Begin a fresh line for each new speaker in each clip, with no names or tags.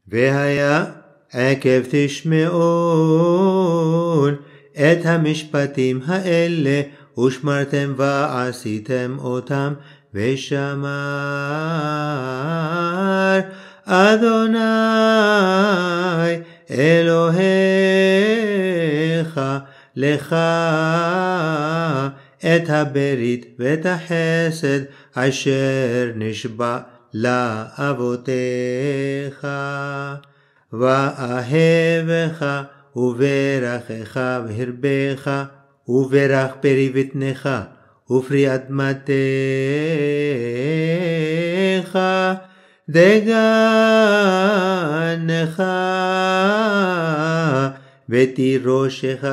והיה עקב תשמעון את המשפטים האלה ושמרתם ועשיתם אותם ושמר אדוני אלוהיך לך את הברית ואת החסד אשר נשבע לאבותיך ואהבך וברכך והרבך וברך פרי בטנך ופרי אדמתך דגנך ותירושך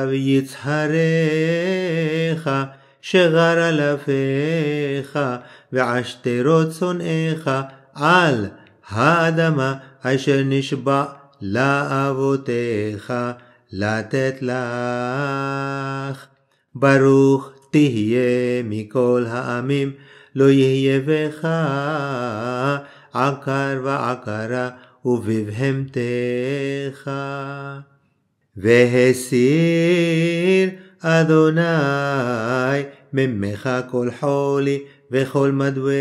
ויצהרך שגר אלפיך ועשתרות שונאיך על האדמה אשר נשבע לאבותיך לתת לך. ברוך תהיה מכל העמים, לא יהיה בך עקר ועקרה ובבהמתך. והסיר אדוני ממך כל חולי וכל מדווה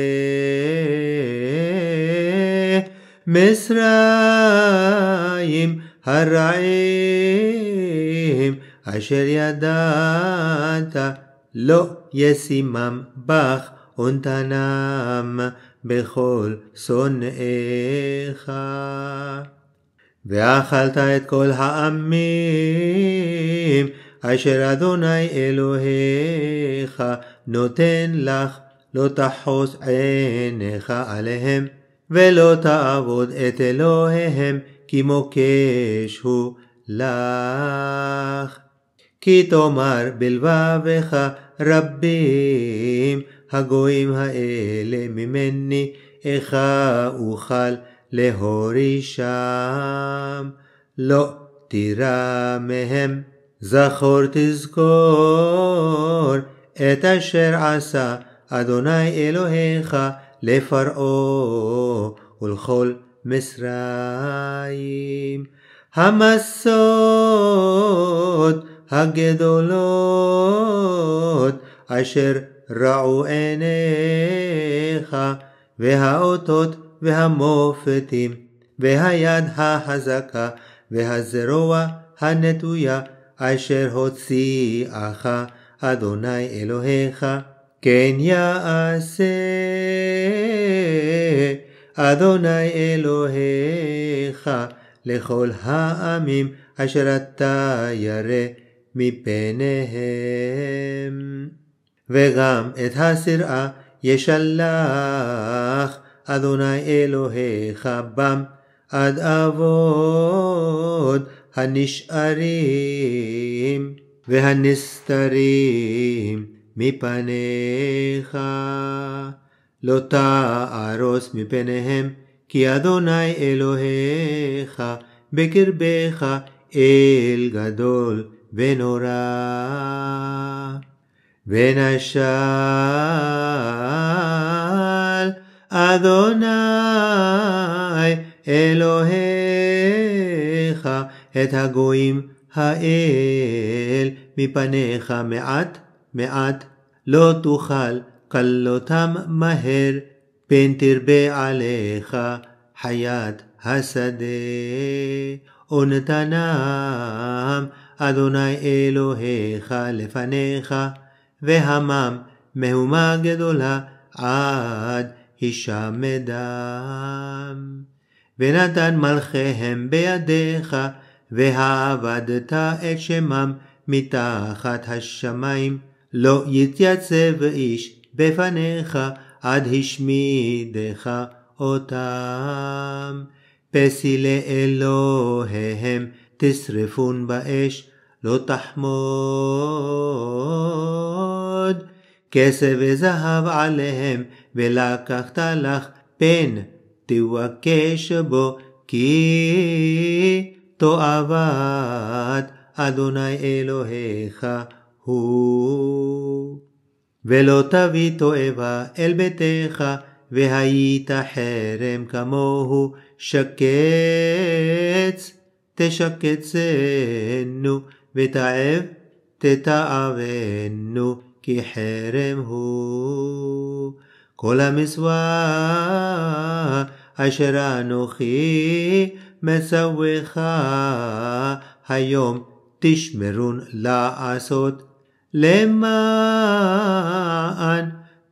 מצרים הרעים אשר ידעת לא ישימם בך ונתנם בכל שונאיך. ואכלת את כל העמים אשר אדוני אלוהיך נותן לך, לא תחוס עיניך עליהם ולא תעבוד את אלוהיהם כי מוקש הוא לך. כי תאמר בלבבך רבים הגויים האלה ממני, איך אוכל להורישם, לא תירא מהם. זכור תזכור את אשר עשה אדוני אלוהיך לפרעה ולכל מצרים, המסות הגדולות אשר ראו עיניך, והאותות והמופתים, והיד החזקה והזרוע הנטויה אשר הוציאך אדוני אלוהיך, כן יעשה אדוני אלוהיך לכל העמים אשר אתה ירא מפניהם. וגם את השרעה ישלח אדוני אלוהיך בם עד אבוד הנשארים והנסתרים מפניך, לא תארוס מפניהם, כי אדוני אלוהיך בקרבך אל גדול ונורא. ונשל אדוני אלוהיך את הגויים האל מפניך מעט מעט, לא תוכל כלותם מהר, פן תרבה עליך חיית השדה. ונתנם אדוני אלוהיך לפניך, והמם מהומה גדולה עד הישמדם. ונתן מלכיהם בידיך, והעבדת את שמם מתחת השמיים, לא יתייצב איש בפניך עד השמידך אותם. פסילי אלוהיהם תשרפון באש, לא תחמוד. כסף וזהב עליהם ולקחת לך, פן תבקש בו, כי תועבת אדוני אלוהיך הוא. ולא תביא תועבה אל ביתך, והיית חרם כמוהו, שקץ תשקצנו, ותעב תתעבנו, כי חרם הוא. כל המסווה אשר אנוכי מצווך היום תשמרון לעשות, למען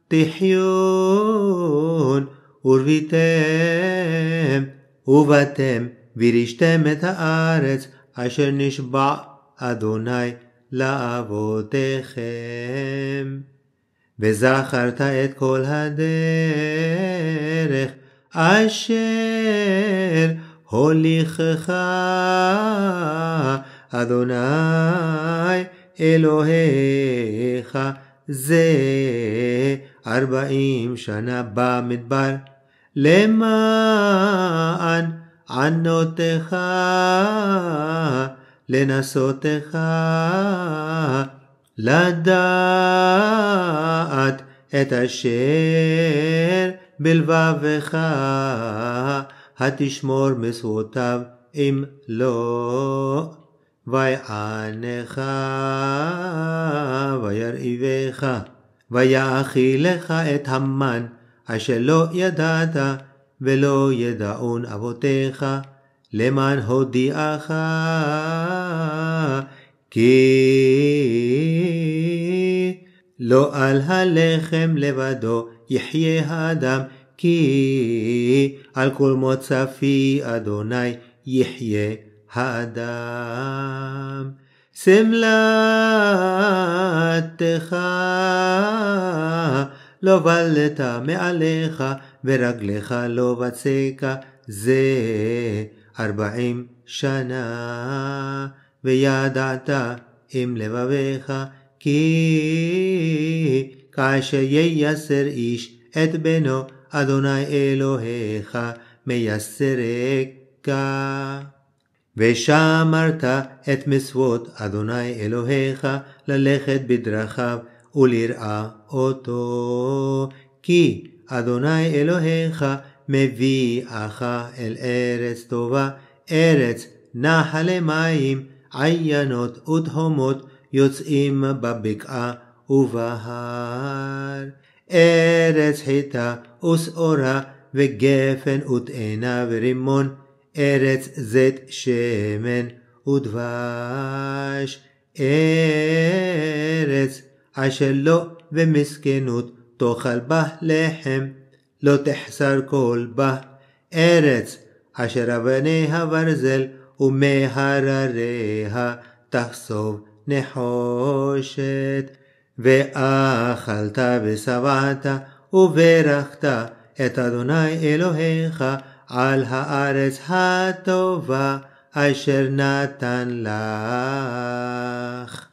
תחיון ורביתם ובאתם וירשתם את הארץ אשר נשבע אדוני לאבותיכם. וזכרת את כל הדרך אשר הוליכך אדוני אלוהיך זה 40 שנה במדבר, למען ענותך לנסותך, לדעת את אשר בלבבך, התשמור מצוותיו אם לא, ויענך וירעיבך, ויאכילך את המן אשר לא ידעת ולא ידעון אבותיך, למען הודיעך כי לא על הלחם לבדו יחיה האדם, כי על כל מוצפי אדוני יחיה האדם. שמלתך לא בלת מעליך, ורגליך לא בצקה, זה 40 שנה. וידעת עם לבביך כי כאשר ייסר איש את בנו אדוני אלוהיך מייסרק. ושמרת את מצוות אדוני אלוהיך ללכת בדרכיו ולראה אותו, כי אדוני אלוהיך מביאך אל ארץ טובה, ארץ נחלי מים, עיינות ותהומות, יוצאים בבקעה ובהר, ארץ חיטה ושעורה וגפן ותאנה ורימון, ארץ זית שמן ודבש, ארץ אשר לא ומסכנות תאכל בה לחם, לא תחסר כל בה, ארץ אשר אבניה ברזל ומהרריה תחשוב נחושת. ואכלת ושבעת וברכת את אדוני אלוהיך על הארץ הטובה אשר נתן לך.